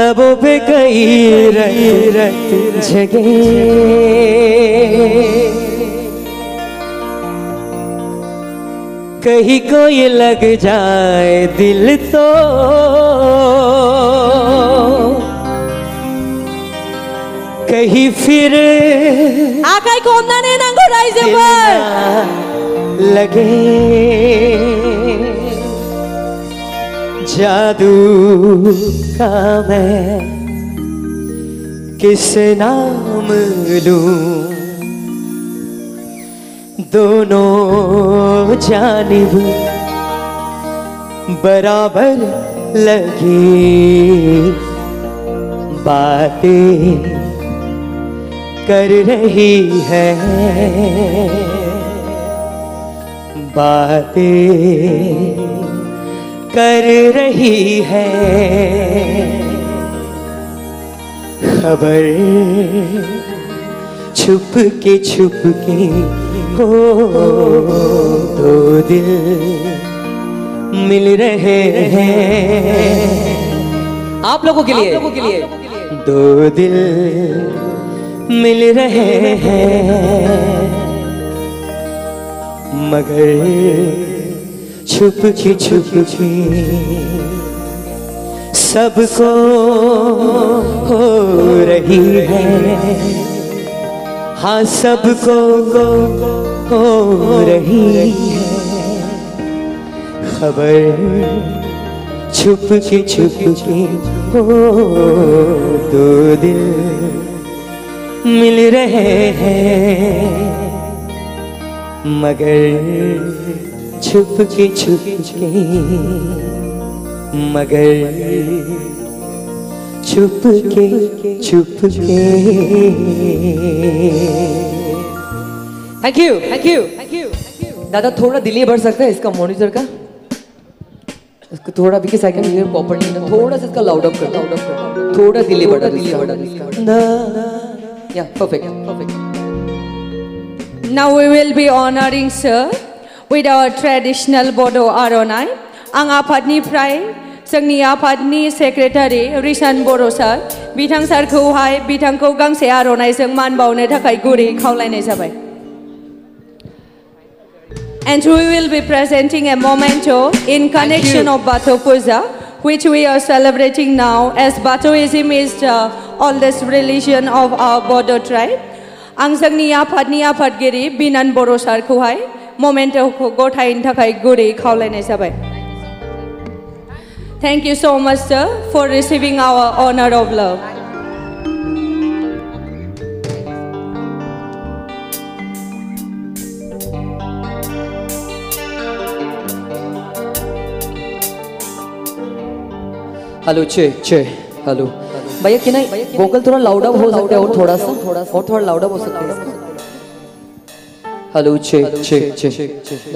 लबों पे कई रत रत जगे, कहीं कोई लग जाए दिल तो कहीं फिर आकाई कोमनाने नंगुराई जबर लगे। जादू का मैं किस नाम लूं, दोनों जानिब बराबर लगी बातें कर रही है, बातें कर रही है। खबर छुप के हो दो दिल मिल रहे हैं। आप लोगों के लिए दो दिल मिल रहे हैं, मगर छुप के सबको हो रही है। हाँ सबको हो रही है खबर, छुप के हो दो दिल मिल रहे हैं, मगर छुप के मगर छुप के थैंक यू दादा। थोड़ा दिल्ली बढ़ सकता है इसका मॉनिटर का, इसको थोड़ा भी सेकंड प्रॉपर नहीं, थोड़ा सा इसका लाउड अप कर, थोड़ा दिल्ली बढ़ा या perfect. Now we will be honoring sir with our traditional Bodo Aronai. Ang आफादनिफ्राय जोंनि आफादनि सेक्रेटारि रिसान बर' सार, बिथां सारखौहाय बिथांखौ गांसे आर'नाइजों मान बावनो थाखाय गुरै खावलायनाय जाबाय। And we will be presenting a memento in connection of Bato Puja, which we are celebrating now, as Batoism is the oldest religion of our Bodo tribe. आं जोंनि आफादनि आफादगिरि बिनान बर' सारखौहाय ममेन्टखौ गथायनो थाखाय गुरै खावलायनाय जाबाय। Thank you so much sir for receiving our honor of love. Hello चे हेलो भैया कि नहीं वोकल थोड़ा लाउड अप हो सकता है और थोड़ा लाउड अप हो सकता है। हेलो चे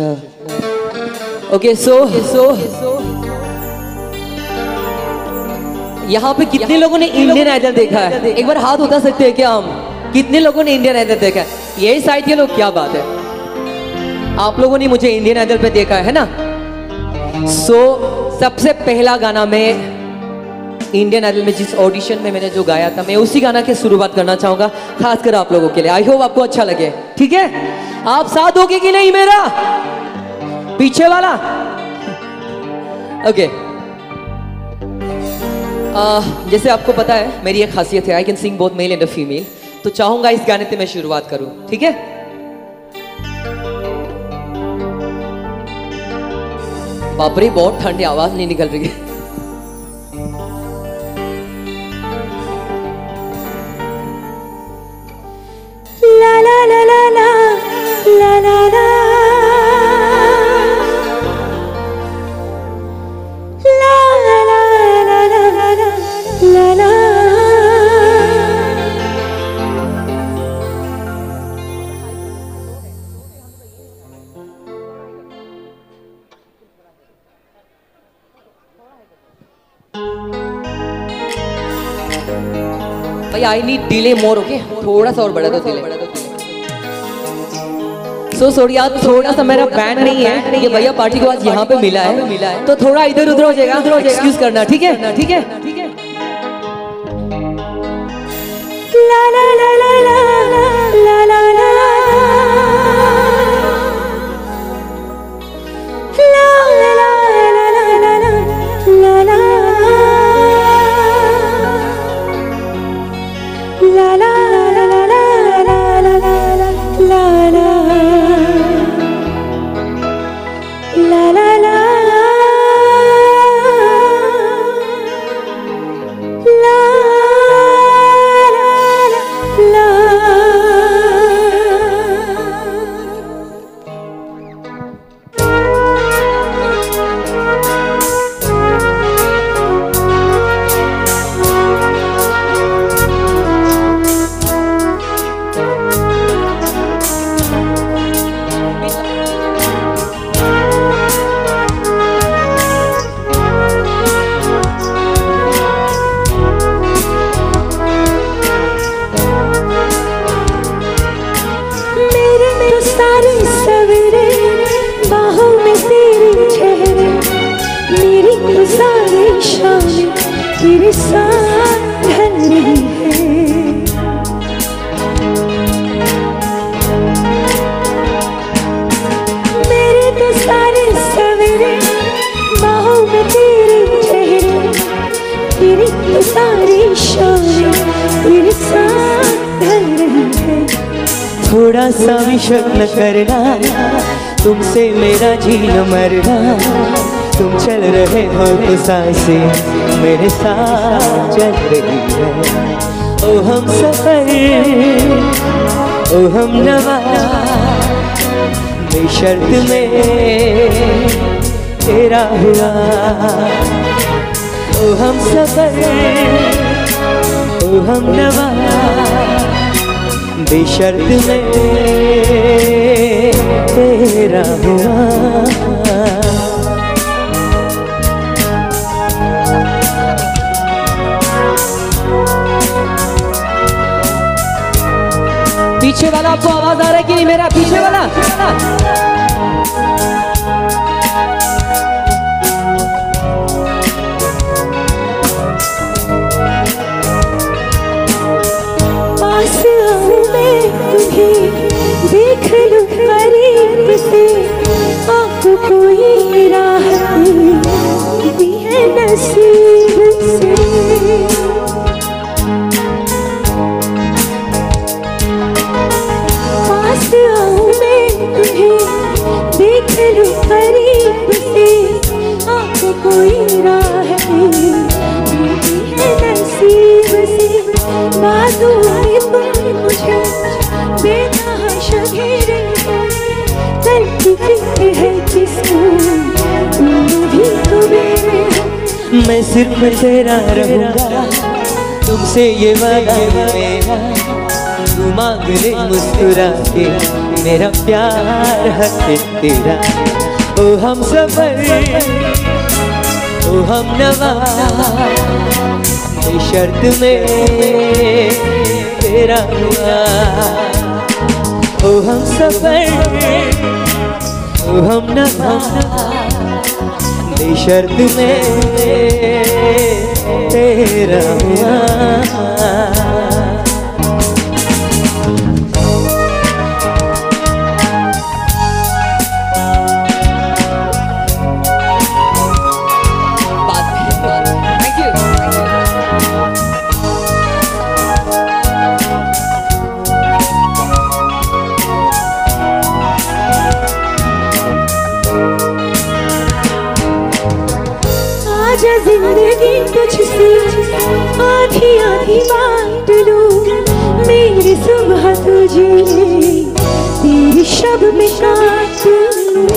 ओके सो यहाँ पे कितने लोगों ने इंडियन आइडल देखा है? एक बार हाथ उठा सकते हैं क्या हम? कितने लोगों ने इंडियन आइडल देखा है? यही साइड के लोग, क्या बात है, आप लोगों ने मुझे इंडियन आइडल पे देखा है ना। सबसे पहला गाना में इंडियन आइडल में जिस ऑडिशन में मैंने जो गाया था, मैं उसी गाना की शुरुआत करना चाहूंगा खासकर आप लोगों के लिए। आई होप आपको अच्छा लगे, ठीक है? आप साथ होगे कि नहीं मेरा? पीछे वाला ओके। जैसे आपको पता है मेरी एक खासियत है, I can sing both male and female, तो चाहूंगा इस गाने से मैं शुरुआत करूं, ठीक है? बाप रे बहुत ठंडी, आवाज नहीं निकल रही है। La la la la la la la la la la la la la la la। भाई I need delay more, okay? थोड़ा सा और बढ़ा दो डिले। सॉरी यार, थोड़ा सा मेरा बैंड नहीं है, ये भैया पार्टी के बाद यहाँ पे मिला है, तो थोड़ा इधर उधर हो जाएगा, एक्सक्यूज करना, ठीक है? La la la la la la la la. La la la la la la la la. La la la la la la la la la. La la la. सारे सवेरे बाहों में तेरे चेहरे, मेरी तो सारी शामें तेरे साथ ढल रही है। मेरे तो सारे सवेरे बाहों में तेरे चेहरे, मेरी तो सारी शामें तेरे साथ ढल रही है। थोड़ा सा भी शक न करना, तुमसे मेरा जीना मरना। तुम चल रहे हो तो सांसें मेरे साथ चल रही है। ओ हम सफर, ओ हम नवा, बेशर्त में तेरा हुआ। ओ हम सफर, ओ हम नवा, बेशर्त में तेरा हुआ। पीछे वाला आपको आवाज आ रहा है कि नहीं? मेरा पीछे वाला देख लूं करीब से, आपको कोई राहत दी है नसीब से। पास आऊं मैं तुम्हें, देख लूं करीब से, आपको कोई राहत दी है नसीब से। बातों में तुम मुझे बेतहाशा घेरे हो, चलती फिरती है किसको, तुम भी तो मेरे हो। मैं सिर्फ तेरा रहूंगा, तुमसे ये वादा मेरा। तू मांग ले मुस्कुरा के मेरा प्यार है तेरा। ओ हम सफर, ओ हम नवा, बेशर्त में तेरा हुआ। ओ हम सफर, ओ हम नवा, बेशर्त में तेरा हुआ। आजा जिंदगी तुझसे आधी आधी बांट लूं, मेरी सुबह तुझे तेरी शब में काट लूं।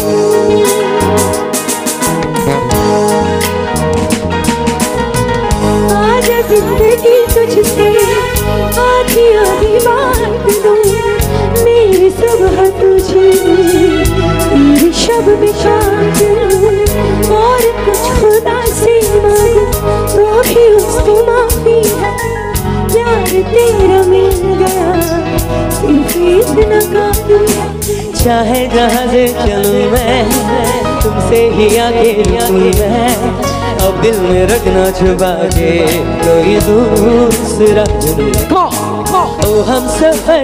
आजा जिंदगी तुझसे आधी आधी बांट लूं, मेरी सुबह तुझे तेरी शब में काट लूं। और कुछ खुदा से मांगू तो भी उसकी माफी है, प्यार तेरा मिल गया सिर्फ इतना काफी है। चाहे जहाँ से चलूं मैं, तुमसे ही आगे रहूं मैं। अब दिल में रखना छुपा के कोई दूसरा जुनून। ओ हम सफर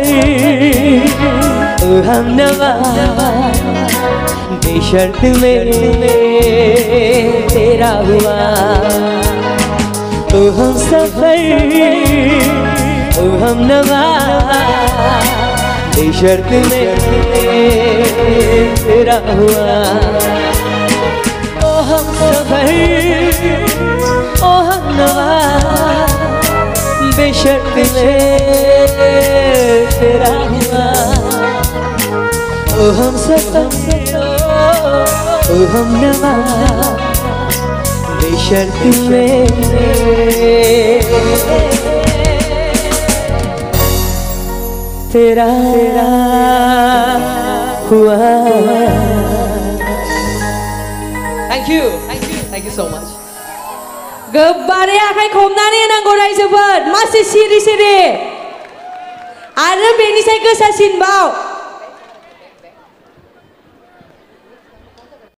ओ हम नवा बेशर्त में तेरा हुआ ओ हम सफर ओ हम नवा बेशर्त में तेरा हुआ ओ हम सफर ओ हम नवा बेशर्त में तेरा हुआ ओ हम सफर ओ हम नवा बेशर्त में तेरा हुआ Thank you so much. गोबारै आखाइ खबनानै होनांगौ रायजोफोर मासे सिरि सिरि आरो बेनिसाय गोसासिनबाव